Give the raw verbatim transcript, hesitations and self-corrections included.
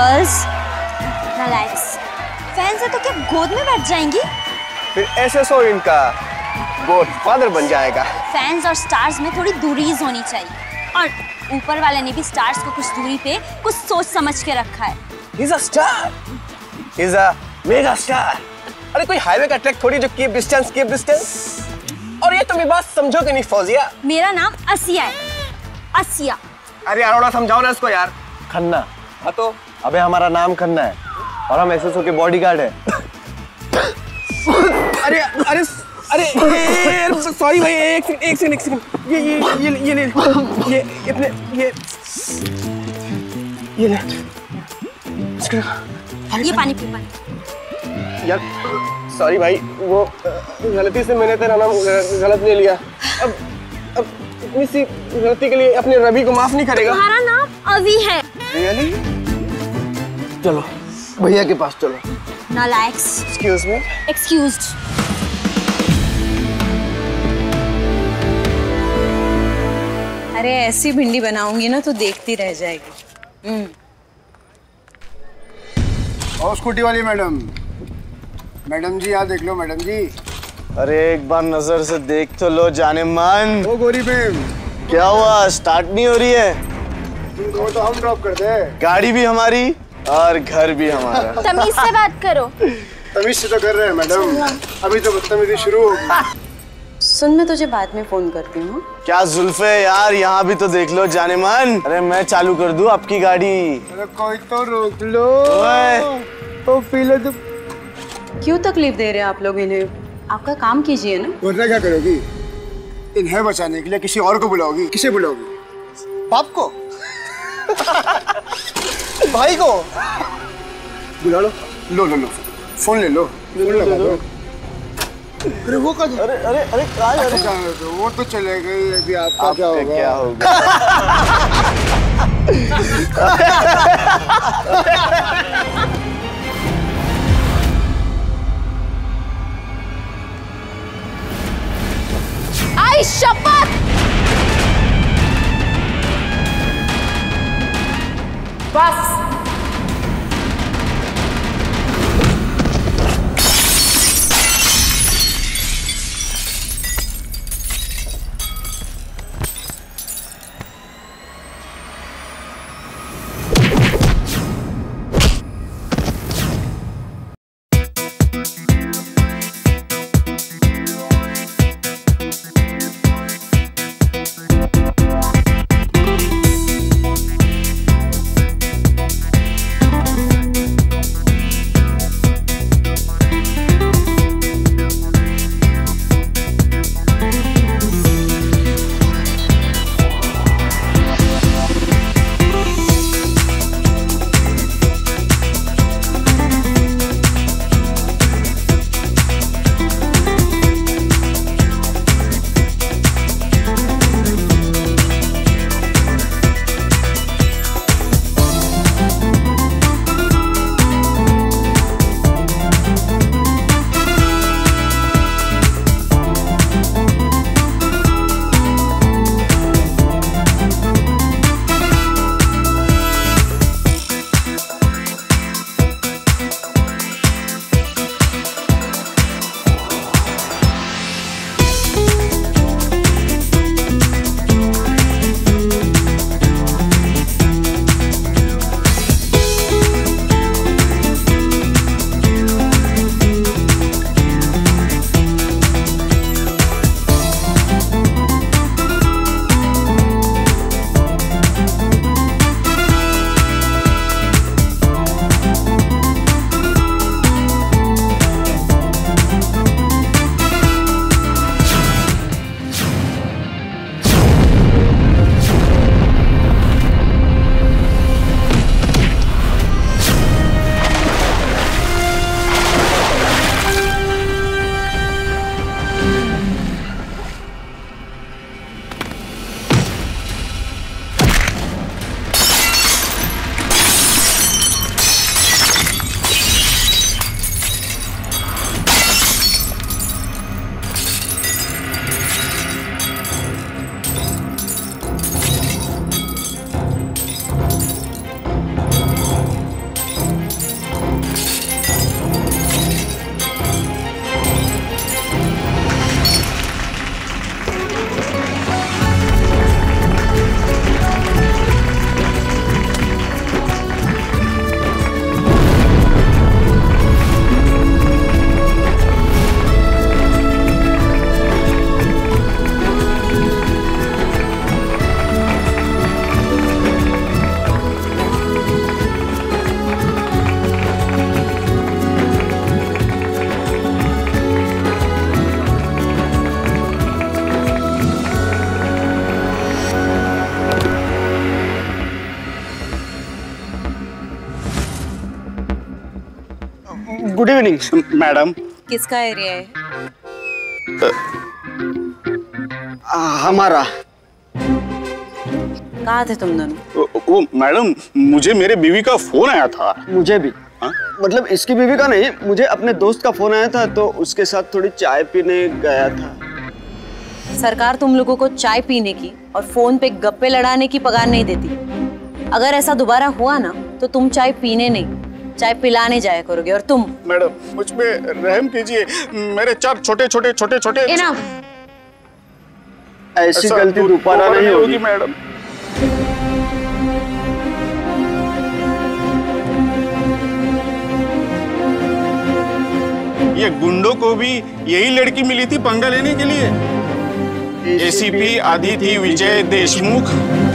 Girls relax. Fans है तो क्या गोद में बैठ जाएंगी? फिर ऐसे सो इनका गॉड फादर बन जाएगा। फैंस और स्टार्स में थोड़ी दूरीज होनी चाहिए और ऊपर वाले ने भी स्टार्स को कुछ दूरी पे कुछ सोच समझ के रखा है। He's a star. He's a mega star. अरे कोई हाईवे का ट्रैक थोड़ी जो कीप डिस्टेंस कीप डिस्टेंस। और ये तुम ये बात समझोगे नहीं फौजिया। मेरा नाम असिया है, असिया। अरे अरोड़ा समझाओ ना इसको यार। खन्ना। हाँ तो अबे हमारा नाम खन्ना है और हम एसएसओ के बॉडीगार्ड हैं। अरे अरे अरे सॉरी भाई, एक सेकंड एक सेकंड एक सेकंड ये ये ये ये ले ये अपने ये ये ले ये पानी पी पानी। यार सॉरी भाई, वो गलती से मैंने तेरा नाम गलत ले लिया। अब अब इतनी सी गलती के लिए अपने रवि को माफ नहीं करेगा। तुम्हारा नाम अवी है। रियली? चलो भैया के पास चलो। नालायक्स। Excuse me. एक्सक्यूज्ड। अरे ऐसी भिंडी बनाऊंगी ना तो देखती रह जाएगी। हम्म। और स्कूटी वाली मैडम, मैडम जी यहाँ देख लो मैडम जी। अरे एक बार नजर से देख तो लो जाने मन। ओ गोरी मैम, क्या हुआ, स्टार्ट नहीं हो रही है? तुमको तो हम ड्रॉप करते हैं। गाड़ी भी हमारी और घर भी हमारा। तमीज से बात करो। तमीज से तो कर रहे हैं मैडम, अभी तो बदतमीजी शुरू होगी। सुन, मैं तुझे बाद में फोन करती हूँ। क्या जुल्फे यार, यहाँ भी तो देख लो जाने मन। अरे मैं चालू कर दूँ आपकी गाड़ी? अरे कोई तो रोक लो। तो पी लो तो। क्यों तकलीफ दे रहे हैं आप लोग इन्हें? आपका काम कीजिए ना। वरना क्या करोगी? इन्हें बचाने के लिए किसी और को बुलाओगी? किसे बुलाओगी? बाप को? भाई को? बुला लो। लो लो लो फोन ले लो। फोन लगा दो। अरे वो कद अरे अरे अरे कहाँ जा रहे हो? वो तो चले गई, अभी आपका क्या होगा? क्या होगा? आई शपथ। बस। Good evening madam. किसका एरिया है? हमारा। कहाँ थे तुम दोनों? वो मैडम, मुझे मेरे बीवी का फोन आया था। मुझे भी। हाँ? मतलब इसकी बीवी का नहीं, मुझे अपने दोस्त का फोन आया था तो उसके साथ थोड़ी चाय पीने गया था। सरकार तुम लोगों को चाय पीने की और फोन पे गप्पे लड़ाने की पगार नहीं देती। अगर ऐसा दोबारा हुआ ना तो तुम चाय पीने नहीं, चाय पिलाने जाया करोगे। और तुम मैडम मुझ पे रहम कीजिए, मेरे चार छोटे छोटे छोटे छोटे इनफ। ऐसी गलती दोबारा नहीं होगी मैडम। ये गुंडों को भी यही लड़की मिली थी पंगा लेने के लिए। एसीपी अदिति विजय देशमुख।